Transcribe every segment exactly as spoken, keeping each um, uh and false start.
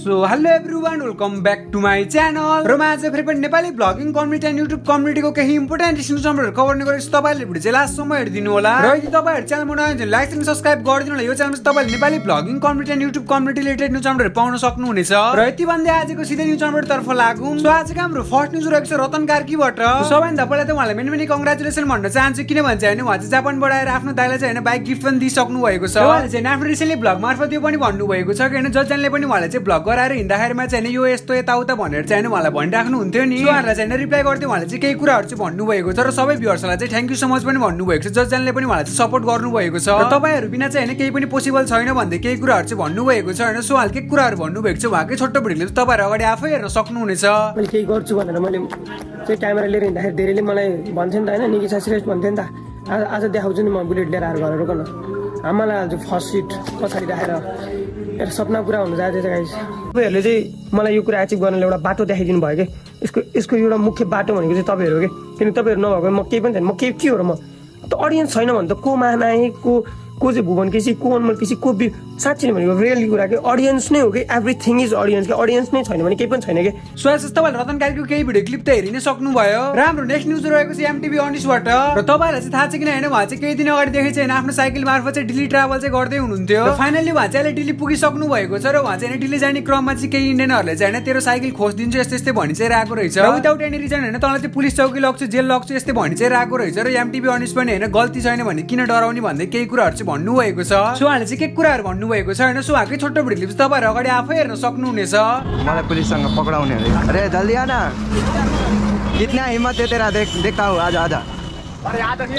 So hello everyone, welcome back to my channel. र म आज फेरि पनि Nepali blogging community and YouTube कम्युनिटीको केही इम्पोर्टेन्ट न्युजहरू कभर गर्ने गरेछु। तपाईहरुले भिडियो चाहिँ लास्टसम्म हेरिदिनु होला। र यदि तपाईहरु च्यानलमा नयाँ हुनुहुन्छ लाइक एन्ड सब्स्क्राइब गरिदिनु होला। यो च्यानलमा चाहिँ तपाईहरुले Nepali blogging community and YouTube community related न्युजहरू पाउन सक्नुहुनेछ। र यति भन्दै आजको सिधै न्युजहरू तर्फ लागौं। सो आजको हाम्रो फर्स्ट न्युज रहेको छ रतन कार्कीबाट। सबैभन्दा पहिला त उहाँलाई मेनी मेनी कंग्रेचुलेसन भन्न चाहन्छु, किनभने चाहिँ हैन उहाँ चाहिँ जापानबाट आएर आफ्नो दाइलाई चाहिँ हैन बाइक गिफ्ट पनि दिइसक्नु भएको छ। उहाँले चाहिँ आफ्नो रिसेन्टली ब्लग मार्फत यो पनि भन्नु भएको छ कि हैन जजनले पनि उहाँले चाहिँ ब्लग गराएर हिँड्दाखेरिमा चाहिँ यो यस्तो यताउता भनेर चाहिँ उहाँलाई भनिराख्नु हुन्थ्यो नि। उहाँलाई चाहिँ रिप्लाई गर्दै उहाँले चाहिँ केही कुराहरू चाहिँ भन्नुभएको छ र सबै भ्युअर्सलाई चाहिँ थ्याङ्क यू सो मच पनि भन्नुभएको छ। जजनले पनि उहाँलाई चाहिँ सपोर्ट गर्नुभएको छ र तपाईहरु बिना चाहिँ हैन केही पनि पोसिबल छैन भन्दै केही कुराहरू चाहिँ भन्नुभएको छ हैन। सो उहाँले के कुराहरू भन्नुभएको छ उहाँकै छोटो भिडियोले तपाईहरु अगाडि आफै हेर्न सक्नुहुनेछ। मैले केही गर्छु भनेर मैले चाहिँ क्यामेरा लिएर हिँड्दाखेरि धेरैले मलाई भन्थ्यो नि त हैन निकी श्रेष्ठ भन्थ्यो नि त आज आज देखाउँछु नि म बुलेट लिएर आएर घर रोक्न आमालाई हाल्छु फर्स्ट सिट पछाडि राखेर मेरो सपना पुरा हुन जाँदैछ गाइस। तपाईहरुले चाहिँ मलाई यो कुरा एचिभ गर्नले एउटा बाटो देखाइदिनु भयो के यसको यसको एउटा मुख्य बाटो भनेको चाहिँ तपाईहरु हो के किन तपाईहरु नभएको म केही पनि छैन। म के के हो र म त अडियन्स छैन भने त को मानाए को को चाहिँ भुवन केसी को अनमोल केसी को साँच्चै नै भनेको रियली कुरा के अडियन्स नै हो कि एभ्रिथिङ इज अडियन्स के अडियन्स नै छैन भने केही पनि छैन के। सो यस तपाईहरुले रतन कार्कीको केही भिडियो क्लिप त हेरि नै सक्नुभयो। राम्रो नेक्स्ट न्युज रहेको छ एमटीभी अनिसबाट। र तपाईहरुलाई चाहिँ थाहा छ किन हैन उहाँ चाहिँ केही दिन अगाडि देखि चाहिँ आफ्नो साइकल मार्फत चाहिँ दिल्ली ट्राभल चाहिँ गर्दै हुनुहुन्थ्यो र फाइनली उहाँ चाहिँ अहिले दिल्ली पुगिसक्नु भएको छ र उहाँ चाहिँ दिल्ली जाने क्रममा चाहिँ केही इन्डियनहरुले चाहिँ हैन तेरो साइकल खोज्दिन्छु यस्तै यस्तै भनि चाहिँ राखेको रहेछ र विदाउट एनी रिजन हैन तँलाई चाहिँ पुलिस चौकी लग्छु जेल लग्छु यस्तै भनि चाहिँ राखेको रहेछ। र एमटीभी अनिस पनि हैन गल्ती छैन भने किन डराउने भन्दै केही कुराहरू चाहिँ भन्नुभएको छ। सो उहाँले चाहिँ के कुराहरू भन्नुभएको छ हैन। सो उहाँकै छोटो भिडियो चाहिँ तपाईहरु अगाडि आफै हेर्न सक्नुहुनेछ। मलाई पुलिससँग पक्राउने अरे जल्दी आना कितना हिम्मत है तेरा देख देखता हूँ आज आजा अरे याद रखिए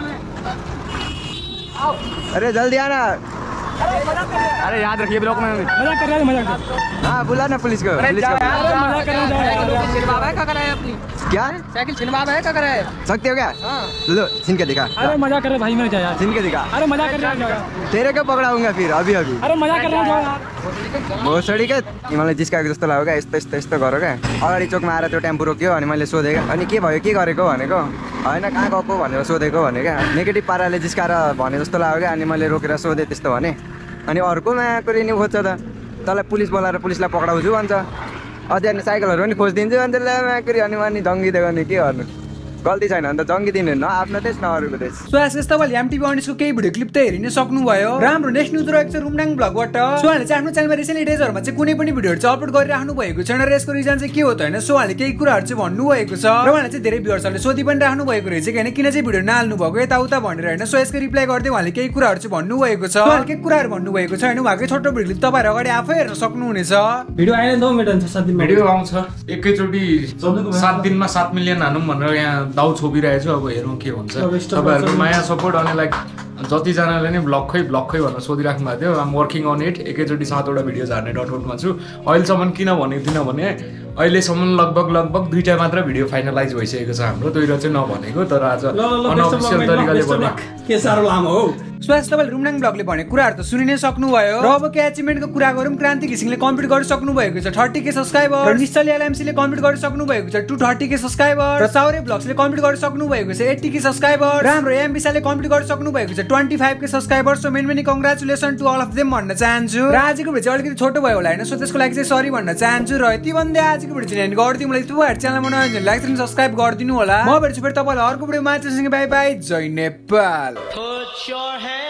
अरे जल्दी आना अरे याद रखिए ब्लॉक में मजाक कर रहा है मजाक हाँ बुला ना पुलिस को पुलिस को क्या साइकिल छिनवावा है क्या कर रहा है सकते हो क्या लो छीन के दिखा। अरे मजाक कर रहे भाई मेरे यार छीन के दिखा। अरे मजाक कर रहा है तेरे को पकड़ाऊंगा फिर अभी अभी। अरे मजाक कर रहा है भोसडी क्या मलाई जिस्काएको जस्तो लाग्यो क्या यस्तो यस्तो यस्तो गऱ्यो क्या अगाडि चोकमा आएर त्यो टेम्पो रोक्यो अनि मैले सोधेँ अनि के भयो के गरेको भनेको होइन कहाँ गएको भनेर सोधेको भने क्या नेगेटिभ पाराले जिस्काएर भने जस्तो लाग्यो क्या अनि मैले रोकेर सोधेँ त्यस्तो भने अनि अर्को नयाँ कुरो नि खोज्छ त तँलाई पुलिस बोलाएर पुलिसलाई पक्राउँछु भन्छ अझै अनि साइकलहरू पनि खोजिदिन्छु अन्त ल्यामाकुरी अनि अनि जङ्गिदिएको नि के गर्नु गल्ती छैन अन्त जङ्गिदिनु न आफ्नो देश न अरूको देश। सो यस तपाईले एमटीभी अनिसको केही भिडियो क्लिप त हेरि नै सक्नुभयो। राम्रो नेक्स्ट न्युज रहेको छ रुमनाङ ब्लगबाट। सो उहाँले चाहिँ आफ्नो च्यानलमा रिसेन्टली डेजहरुमा चाहिँ कुनै पनि भिडियोहरु चाहिँ अपलोड गरिराख्नु भएको छैन र यसको रिजन चाहिँ के हो त हैन। सो उहाँले केही कुराहरु चाहिँ भन्नुभएको छ र उहाँले चाहिँ धेरै भ्युअर्सहरुले सोधि पनि राख्नु भएको रहेछ कि हैन किन चाहिँ भिडियो नहाल्नु भएको यताउता भनेर हैन। सो यसको रिप्लाई गर्दै उहाँले केही कुराहरु चाहिँ भन्नुभएको छ। उहाँले के कुराहरु भन्नुभएको छ हैन उहाँकै छोटो भिडियो तपाईहरु अगाडि आफै हेर्न सक्नुहुनेछ। भिडियो आएन त मेडन छ सात दिन भिडियो आउँछ एकैचोटी सात दिनमा सात मिलियन हानौँ भनेर यहाँ दाउ छोपिरहेको छु। अब हेरौँ के हुन्छ तपाईहरुको माया सपोर्ट अनि लाइक जतिजनाले नै ब्लगकै ब्लगकै भनेर सोधिराख्नु भएको थियो आम वर्किङ अन इट एकैचोटि सातवटा भिडियो हार्ने डटमा छु अहिलेसम्म किन भनेको थिइनँ भने अहिलेसम्म लगभग लगभग दुईटा मात्र भिडियो फाइनलाइज भइसकेको छ हाम्रो दुईवटा चाहिँ नभनेको तर आज अनअफिसियल तरिकाले भने के साह्रो लामो हो। सो यस तपाईले रुमनाङ ब्लगले भनेको कुराहरु त सुनि नै सक्नुभयो र अब के अचिभमेन्टको कुरा गरौँ क्रान्ति घिसिङले कम्प्लिट गरिसक्नु भएको छ थर्टी के सब्स्क्राइबर र निश्चल एलएमसीले कम्प्लिट गरिसक्नु भएको छ टू थर्टी के सब्स्क्राइबर र साउरे ब्लग्सले कम्प्लिट गरिसक्नु भएको छ एट्टी के सब्स्क्राइबर र हाम्रो एम विशालले कम्प्लिट गरिसक्नु भएको छ twenty five K subscriber. So many many congratulation to all of them भन्न चाहन्छु र आजको भिडियो चाहिँ अलिकति छोटो भयो होला हैन। सो त्यसको लागि चाहिँ सरी भन्न चाहन्छु र यति भन्दै आजको भिडियो चाहिँ एन्ड गरिदिउँ। मलाई तपाईहरु च्यानलमा नयाँ हुनुहुन्छ लाइक एन्ड सब्स्क्राइब गरिदिनु होला। म भेट्छु फेरि तपाईहरुलाई अर्को भिडियोमा। त्यसैले बाइ बाइ जय नेपाल।